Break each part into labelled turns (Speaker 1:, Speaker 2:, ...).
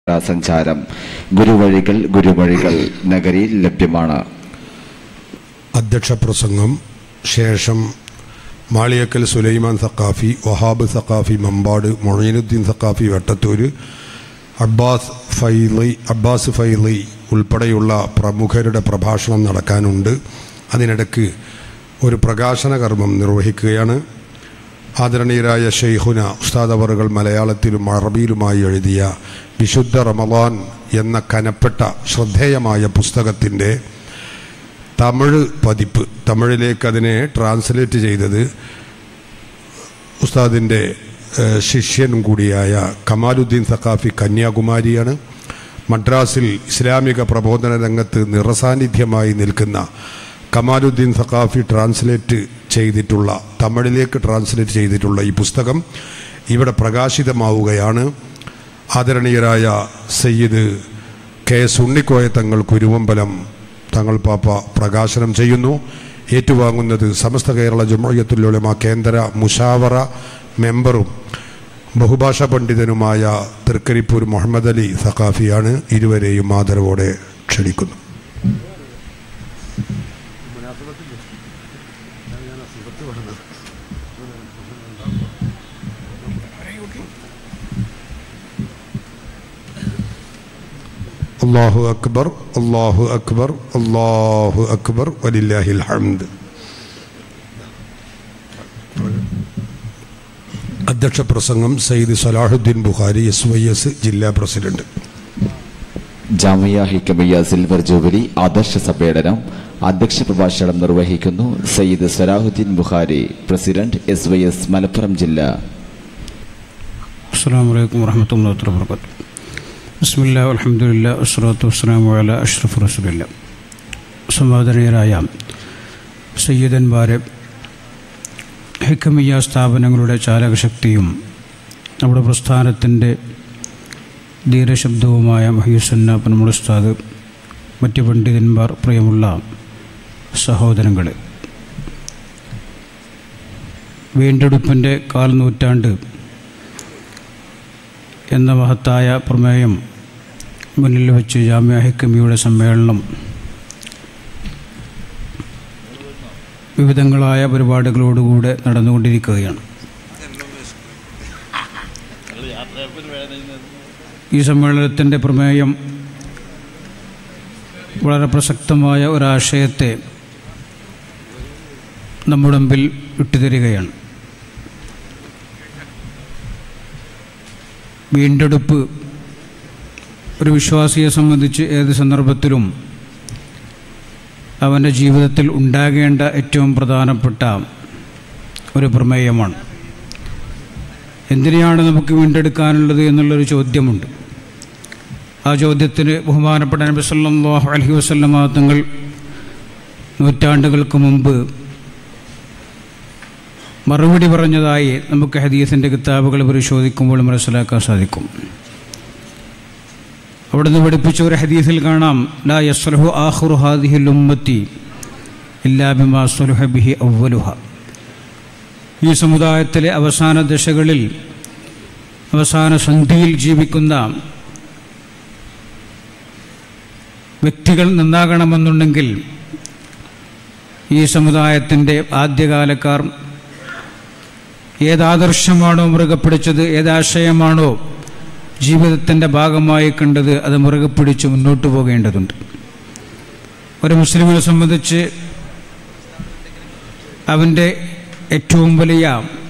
Speaker 1: സഞ്ചാരം ഗുരുവഴികൾ നഗരിയിൽ ലഭ്യമാണ്.
Speaker 2: അധ്യക്ഷ പ്രസംഗം ശേഷം മാളിയക്കൽ സുലൈമാൻ സഖാഫി, വഹാബ് സഖാഫി മമ്പാട്, മൊയ്നുദ്ദീൻ സഖാഫി വെട്ടത്തൂര്, അബ്ബാസ് ഫൈലി ഉൾപ്പെടെയുള്ള പ്രമുഖരുടെ പ്രഭാഷണം നടക്കാനുണ്ട്. അതിനിടയ്ക്ക് ഒരു പ്രകാശന കർമ്മം നിർവഹിക്കുകയാണ്. ആദരണീയരായ ഷെയ്ഖുന ഉസ്താദ് അവറുകൾ മലയാളത്തിലും അറബിയിലുമായി എഴുതിയ വിശുദ്ധ റമളാൻ എന്ന കനപ്പെട്ട ശ്രദ്ധേയമായ പുസ്തകത്തിൻ്റെ തമിഴ് പതിപ്പ്, തമിഴിലേക്ക് അതിനെ ട്രാൻസ്ലേറ്റ് ചെയ്തത് ഉസ്താദിൻ്റെ ശിഷ്യനും കൂടിയായ കമാലുദ്ദീൻ സഖാഫി കന്യാകുമാരിയാണ്. മദ്രാസിൽ ഇസ്ലാമിക പ്രബോധന രംഗത്ത് നിറസാന്നിധ്യമായി നിൽക്കുന്ന കമാലുദ്ദീൻ സഖാഫി തമിഴിലേക്ക് ട്രാൻസ്ലേറ്റ് ചെയ്തിട്ടുള്ള ഈ പുസ്തകം ഇവിടെ പ്രകാശിതമാവുകയാണ്. ആദരണീയരായ സയ്യിദ് കെ.എസ്. ഉണ്ണിക്കോയ തങ്ങൾ കുരുവമ്പലം തങ്ങൾ പാപ്പ പ്രകാശനം ചെയ്യുന്നു. ഏറ്റുവാങ്ങുന്നത് സമസ്ത കേരള ജംഇയ്യത്തുൽ ഉലമ കേന്ദ്ര മുശാവറ മെമ്പറും ബഹുഭാഷാ പണ്ഡിതനുമായ തൃക്കരിപ്പൂർ മുഹമ്മദ് അലി സഖാഫിയാണ്. ഇരുവരെയും ആദരവോടെ ക്ഷണിക്കുന്നു. അല്ലാഹു അക്ബർ, അല്ലാഹു അക്ബർ, അല്ലാഹു അക്ബർ, വലില്ലാഹിൽ ഹംദ്. അധ്യക്ഷ പ്രസംഗം സയ്യിദ് സലാഹുദ്ദീൻ ബുഖാരി, SYS ജില്ലാ president.
Speaker 1: Jamia Hikamiya silver jubilee ആദർശ സമ്മേളനം അധ്യക്ഷ പ്രഭാഷണം നിർവഹിക്കുന്നു സയ്യിദ് സലാഹുദ്ദീൻ ബുഖാരി, പ്രസിഡന്റ് SYS മലപ്പുറം ജില്ല.
Speaker 3: അസ്സലാമു അലൈക്കും വറഹ്മത്തുള്ളാഹി വബറകാതുഹു. ബിസ്മില്ലാഹി വൽഹംദുലില്ലാഹി വസ്സലാത്തു വസ്സലാമു അലാ അഷ്റഫി റസൂലില്ലാഹ്. സമാദരണീയരായ സയ്യിദന്മാരെ, ഹിക്കമിയ സ്ഥാപനങ്ങളുടെ ചാലകശക്തിയും നമ്മുടെ പ്രസ്ഥാനത്തിൻ്റെ ധീരശബ്ദവുമായ മഹീസുന്ന പനമുൾ ഉസ്താദ്, മറ്റ് പണ്ഡിതന്മാർ, പ്രിയമുള്ള സഹോദരങ്ങളെ, വീണ്ടെടുപ്പിൻ്റെ കാൽനൂറ്റാണ്ട് എന്ന മഹത്തായ പ്രമേയം മുന്നിൽ വെച്ച് ജാമിയ ഹിക്കമിയുടെ സമ്മേളനം വിവിധങ്ങളായ പരിപാടികളോടുകൂടെ നടന്നുകൊണ്ടിരിക്കുകയാണ്. ഈ സമ്മേളനത്തിൻ്റെ പ്രമേയം വളരെ പ്രസക്തമായ ഒരാശയത്തെ നമ്മുടെ മുമ്പിൽ ഇട്ടുതരികയാണ്. വീണ്ടെടുപ്പ് ഒരു വിശ്വാസിയെ സംബന്ധിച്ച് ഏത് സന്ദർഭത്തിലും അവൻ്റെ ജീവിതത്തിൽ ഉണ്ടാകേണ്ട ഏറ്റവും പ്രധാനപ്പെട്ട ഒരു പ്രമേയമാണ്. എന്തിനെയാണ് നമുക്ക് വീണ്ടെടുക്കാനുള്ളത് എന്നുള്ളൊരു ചോദ്യമുണ്ട്. ആ ചോദ്യത്തിന് ബഹുമാനപ്പെട്ട നബി സല്ലല്ലാഹു അലൈഹി വസല്ലമ തങ്ങൾ നൂറ്റാണ്ടുകൾക്ക് മുമ്പ് മറുപടി പറഞ്ഞതായി നമുക്ക് ഹദീസിൻ്റെ കിതാബുകൾ പരിശോധിക്കുമ്പോൾ മനസ്സിലാക്കാൻ സാധിക്കും. അവിടുന്ന് പഠിപ്പിച്ച ഒരു ഹദീസിൽ കാണാം, ലാ യസ്ലഹു ആഖിറു ഹാദിഹിൽ ഉമ്മത്തി ഇല്ലാ ബിമാ സലഹ ബിഹി അവ്വലുഹ. ഈ സമുദായത്തിലെ അവസാന ദശകളിൽ, അവസാന സന്ധിയിൽ ജീവിക്കുന്ന വ്യക്തികൾ നന്നാകണമെന്നുണ്ടെങ്കിൽ ഈ സമുദായത്തിൻ്റെ ആദ്യകാലക്കാർ ഏതാദർശമാണോ മുറുകെ പിടിച്ചത്, ഏതാശയമാണോ ജീവിതത്തിൻ്റെ ഭാഗമായി കണ്ടത്, അത് മുറുകെ പിടിച്ച് മുന്നോട്ട് പോകേണ്ടതുണ്ട്. ഒരു മുസ്ലിമിനെ സംബന്ധിച്ച് അവൻ്റെ ഏറ്റവും വലിയ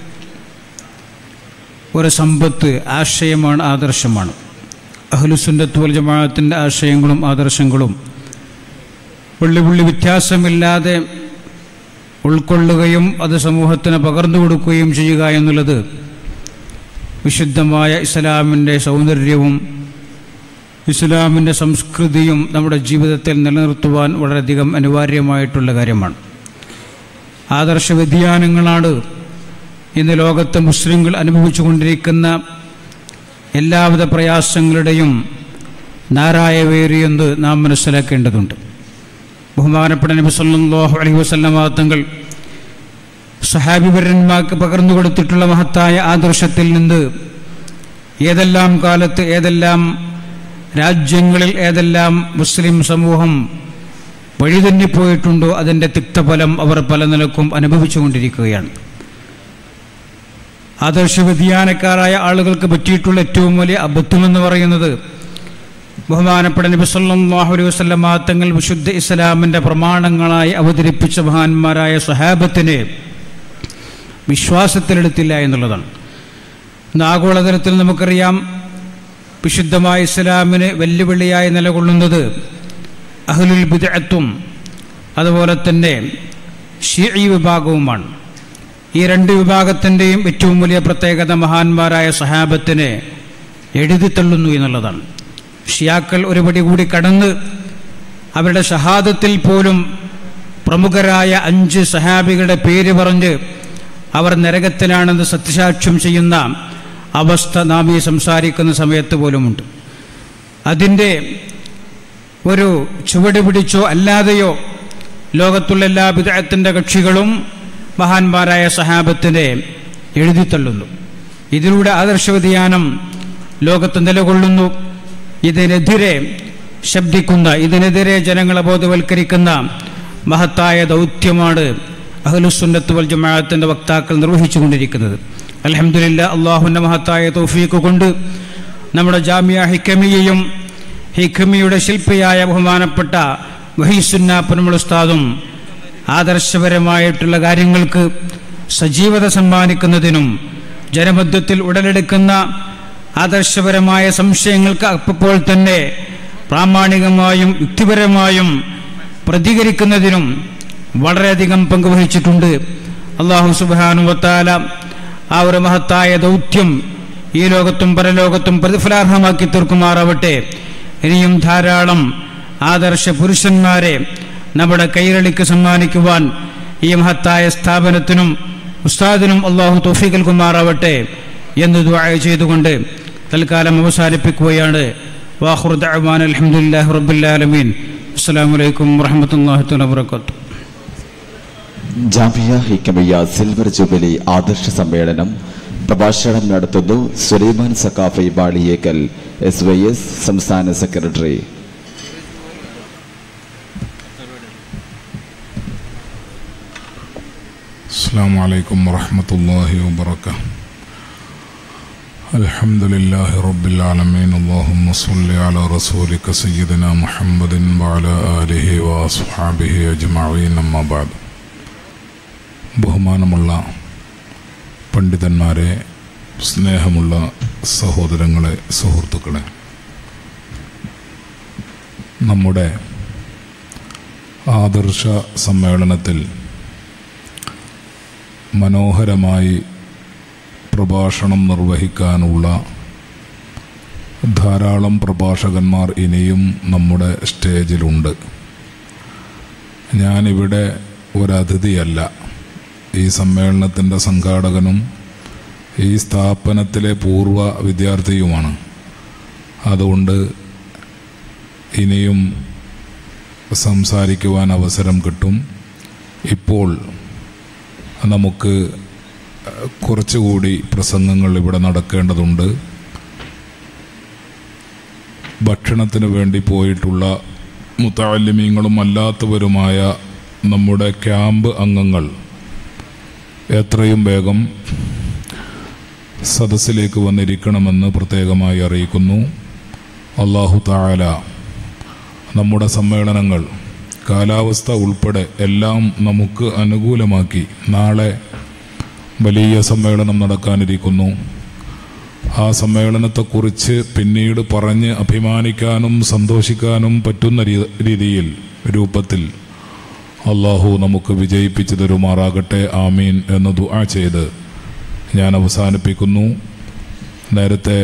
Speaker 3: ഒരു സമ്പത്ത് ആശയമാണ്, ആദർശമാണ്. അഹ്ലുസുന്നത്ത് വൽ ജമാഅത്തിൻ്റെ ആശയങ്ങളും ആദർശങ്ങളും പുള്ളി വ്യത്യാസമില്ലാതെ ഉൾക്കൊള്ളുകയും അത് സമൂഹത്തിന് പകർന്നു കൊടുക്കുകയും ചെയ്യുക എന്നുള്ളത് വിശുദ്ധമായ ഇസ്ലാമിൻ്റെ സൗന്ദര്യവും ഇസ്ലാമിൻ്റെ സംസ്കൃതിയും നമ്മുടെ ജീവിതത്തിൽ നിലനിർത്തുവാൻ വളരെയധികം അനിവാര്യമായിട്ടുള്ള കാര്യമാണ്. ആദർശ വ്യതിയാനങ്ങളാണ് ഇന്ന് ലോകത്തെ മുസ്ലിങ്ങൾ അനുഭവിച്ചു കൊണ്ടിരിക്കുന്ന എല്ലാവിധ പ്രയാസങ്ങളുടെയും നാരായവേറിയെന്ന് നാം മനസ്സിലാക്കേണ്ടതുണ്ട്. ബഹുമാനപ്പെട്ട നബി സല്ലല്ലാഹു അലൈഹി വസല്ലമ തങ്ങൾ സഹാബിവര്യന്മാർക്ക് പകർന്നു കൊടുത്തിട്ടുള്ള മഹത്തായ ആദർശത്തിൽ നിന്ന് ഏതെല്ലാം കാലത്ത് ഏതെല്ലാം രാജ്യങ്ങളിൽ ഏതെല്ലാം മുസ്ലിം സമൂഹം വഴിതെന്നിപ്പോയിട്ടുണ്ടോ അതിൻ്റെ തിക്തഫലം അവർ പല നിലക്കും അനുഭവിച്ചുകൊണ്ടിരിക്കുകയാണ്. ആദർശ വ്യതിയാനക്കാരായ ആളുകൾക്ക് പറ്റിയിട്ടുള്ള ഏറ്റവും വലിയ അബദ്ധമെന്ന് പറയുന്നത് ബഹുമാനപ്പെട്ട നബി സല്ലല്ലാഹു അലൈഹി വസല്ലം തങ്ങൾ വിശുദ്ധ ഇസ്ലാമിൻ്റെ പ്രമാണങ്ങളായി അവതരിപ്പിച്ച മഹാന്മാരായ സ്വഹാബത്തിനെ വിശ്വാസത്തിലെടുത്തില്ല എന്നുള്ളതാണ്. ഇന്ന് ആഗോളതലത്തിൽ നമുക്കറിയാം, വിശുദ്ധമായ ഇസ്ലാമിന് വെല്ലുവിളിയായി നിലകൊള്ളുന്നത് അഹ്ലുൽ ബിദ്അത്തും അതുപോലെ തന്നെ ശീഈ വിഭാഗവുമാണ്. ഈ രണ്ട് വിഭാഗത്തിൻ്റെയും ഏറ്റവും വലിയ പ്രത്യേകത മഹാന്മാരായ സ്വഹാബത്തിനെ എഴുതിത്തള്ളുന്നു എന്നുള്ളതാണ്. ഷിയാക്കൾ ഒരുപടി കൂടി കടന്ന് അവരുടെ ഷഹാദത്തിൽ പോലും പ്രമുഖരായ 5 സഹാബികളുടെ പേര് പറഞ്ഞ് അവർ നരകത്തിലാണെന്ന് സത്യസാക്ഷ്യം ചെയ്യുന്ന അവസ്ഥ നാം ഈ സംസാരിക്കുന്ന സമയത്ത് പോലുമുണ്ട്. അതിൻ്റെ ഒരു ചുവട് പിടിച്ചോ അല്ലാതെയോ ലോകത്തുള്ള എല്ലാ ബിദ്അത്തിന്റെ കക്ഷികളും മഹാന്മാരായ സഹാബത്തിനെ എഴുതിത്തള്ളുന്നു. ഇതിലൂടെ ആദർശ വ്യതിയാനം ലോകത്ത് നിലകൊള്ളുന്നു. ഇതിനെതിരെ ശബ്ദിക്കുന്ന, ഇതിനെതിരെ ജനങ്ങളെ ബോധവൽക്കരിക്കുന്ന മഹത്തായ ദൗത്യമാണ് അഹ്ലുസുന്നത്ത് വൽ ജമാഅത്തിന്റെ വക്താക്കൾ നിർവഹിച്ചുകൊണ്ടിരിക്കുന്നത്. അൽഹംദുലില്ലാ, അള്ളാഹുവിൻ്റെ മഹത്തായ തൗഫീഖ് കൊണ്ട് നമ്മുടെ ജാമിയ ഹിക്കമിയയും ഹിക്കമിയുടെ ശില്പിയായ ബഹുമാനപ്പെട്ട വഹീസുന്ന പുനമുൽ ഉസ്താദും ആദർശപരമായിട്ടുള്ള കാര്യങ്ങൾക്ക് സജീവത സമ്മാനിക്കുന്നതിനും ജനമധ്യത്തിൽ ഉടലെടുക്കുന്ന ആദർശപരമായ സംശയങ്ങൾക്ക് അപ്പോൾ തന്നെ പ്രാമാണികമായും യുക്തിപരമായും പ്രതികരിക്കുന്നതിനും വളരെയധികം പങ്കുവഹിച്ചിട്ടുണ്ട്. അല്ലാഹു സുബ്ഹാനഹു വ തആല ആ ഒരു മഹത്തായ ദൗത്യം ഈ ലോകത്തും പരലോകത്തും പ്രതിഫലാർഹമാക്കി തീർക്കുമാറാവട്ടെ. ഇനിയും ധാരാളം ആദർശ പുരുഷന്മാരെ നമ്മുടെ കൈരളിക്ക് സമ്മാനിക്കുവാൻ ഈ മഹത്തായ സ്ഥാപനത്തിനും ഉസ്താദിനും അല്ലാഹു തൗഫീഖ് നൽകുമാറാവട്ടെ എന്ന് ദുആ ചെയ്തുകൊണ്ട് തൽക്കാലം അവസാനിപ്പിക്കുകയാണ്. വാഖിറു ദഅ്വാന അൽഹംദുലില്ലാഹി റബ്ബിൽ ആലമീൻ. അസ്സലാമു അലൈക്കും വറഹ്മത്തുള്ളാഹി തആല വബറകാതുഹു.
Speaker 1: ജാമിയ ഹിക്കമിയ സിൽവർ ജൂബിലി ആദർശ സമ്മേളനം പ്രഭാഷണം നടത്തുന്നു സുലൈമാൻ സഖാഫി ബാളിയേക്കൽ, SYS സംസ്ഥാന സെക്രട്ടറി.
Speaker 4: അസ്സലാമു അലൈക്കും വറഹ്മത്തുള്ളാഹി വബറകാതുഹു. അൽഹംദുലില്ലാഹി റബ്ബിൽ ആലമീൻ. അല്ലാഹുമ്മ സ്വല്ലി അലാ റസൂലിക സയ്യിദിനാ മുഹമ്മദിൻ വഅലാ ആലിഹി വഅസ്ഹാബിഹി അജ്മഈൻ. അമ്മാ ബഅദ്. ബഹുമാനമുള്ള പണ്ഡിതന്മാരെ, സ്നേഹമുള്ള സഹോദരങ്ങളെ, സുഹൃത്തുക്കളെ, നമ്മുടെ ആദർശ സമ്മേളനത്തിൽ മനോഹരമായി പ്രഭാഷണം നിർവഹിക്കാനുള്ള ധാരാളം പ്രഭാഷകന്മാർ ഇനിയും നമ്മുടെ സ്റ്റേജിലുണ്ട്. ഞാനിവിടെ ഒരതിഥിയല്ല, ഈ സമ്മേളനത്തിൻ്റെ സംഘാടകനും ഈ സ്ഥാപനത്തിലെ പൂർവ്വ വിദ്യാർത്ഥിയുമാണ്. അതുകൊണ്ട് ഇനിയും സംസാരിക്കുവാൻ അവസരം കിട്ടും. ഇപ്പോൾ നമുക്ക് കുറച്ചുകൂടി പ്രസംഗങ്ങൾ ഇവിടെ നടക്കേണ്ടതുണ്ട്. ഭക്ഷണത്തിന് വേണ്ടി പോയിട്ടുള്ള മുതഅല്ലിമീങ്ങളും അല്ലാത്തവരുമായ നമ്മുടെ ക്യാമ്പ് അംഗങ്ങൾ എത്രയും വേഗം സദസ്സിലേക്ക് വന്നിരിക്കണമെന്ന് പ്രത്യേകമായി അറിയിക്കുന്നു. അല്ലാഹു തആല നമ്മുടെ സമ്മേളനങ്ങൾ, കാലാവസ്ഥ ഉൾപ്പെടെ എല്ലാം നമുക്ക് അനുകൂലമാക്കി നാളെ വലിയ സമ്മേളനം നടക്കാനിരിക്കുന്നു. ആ സമ്മേളനത്തെക്കുറിച്ച് പിന്നീട് പറഞ്ഞ് അഭിമാനിക്കാനും സന്തോഷിക്കാനും പറ്റുന്ന രീതിയിൽ രൂപത്തിൽ അള്ളാഹു നമുക്ക് വിജയിപ്പിച്ചു തരുമാറാകട്ടെ. ആമീൻ എന്ന് ദുആ ചെയ്ത് ഞാൻ അവസാനിപ്പിക്കുന്നു. നേരത്തെ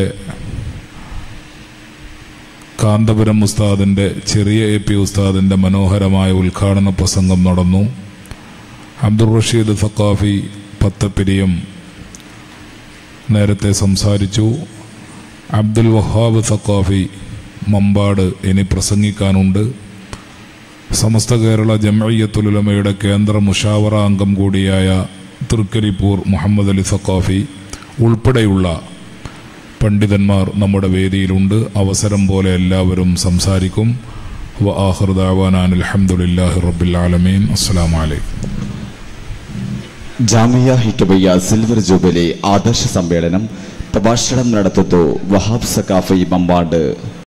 Speaker 4: കാന്തപുരം ഉസ്താദിൻ്റെ, ചെറിയ AP ഉസ്താദിൻ്റെ മനോഹരമായ ഉദ്ഘാടന പ്രസംഗം നടന്നു. അബ്ദുർ റഷീദ് സഖാഫി പത്തപ്പിരിയം നേരത്തെ സംസാരിച്ചു. അബ്ദുൽ വഹാബ് സഖാഫി മമ്പാട് ഇനി പ്രസംഗിക്കാനുണ്ട്. സമസ്ത കേരള ജംഇയ്യത്തുൽ ഉലമയുടെ കേന്ദ്ര മുഷാവറ അംഗം കൂടിയായ തൃക്കരിപ്പൂർ മുഹമ്മദ് അലി സഖാഫി ഉൾപ്പെടെയുള്ള പണ്ഡിതന്മാർ നമ്മുടെ വേദിയിലുണ്ട്. അവസരം പോലെ എല്ലാവരും സംസാരിക്കും. വആഖിറു ദഅവാനാ അൽഹംദുലില്ലാഹി റബ്ബിൽ ആലമീൻ. അസ്സലാമു അലൈക്കും.
Speaker 1: ജാമിയ ഹിക്കബയ്യ സിൽവർ ജൂബിലി ആദർശ സമ്മേളനം പ്രഭാഷണം നടത്തുന്നു വഹാബ് സഖാഫി മമ്പാട്.